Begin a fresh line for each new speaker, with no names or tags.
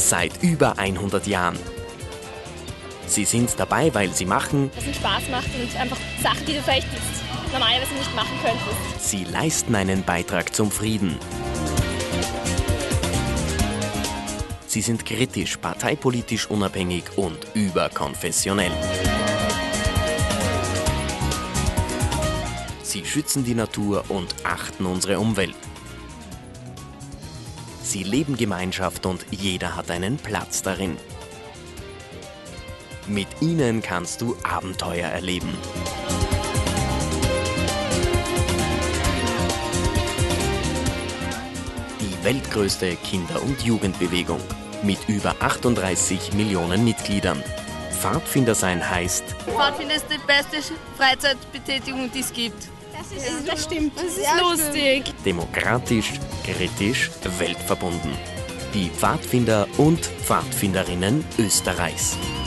seit über 100 Jahren. Sie sind dabei, weil sie machen,
was ihnen Spaß macht und einfach Sachen, die du vielleicht jetzt normalerweise nicht machen könntest.
sie leisten einen Beitrag zum Frieden. Sie sind kritisch, parteipolitisch unabhängig und überkonfessionell. Sie schützen die Natur und achten unsere Umwelt. Sie leben Gemeinschaft und jeder hat einen Platz darin. Mit ihnen kannst du Abenteuer erleben. Die weltgrößte Kinder- und Jugendbewegung mit über 38 Millionen Mitgliedern. Pfadfinder sein heißt,
Pfadfinder ist die beste Freizeitbetätigung, die es gibt.
Das stimmt, das ist lustig.
demokratisch, kritisch, weltverbunden. Die Pfadfinder und Pfadfinderinnen Österreichs.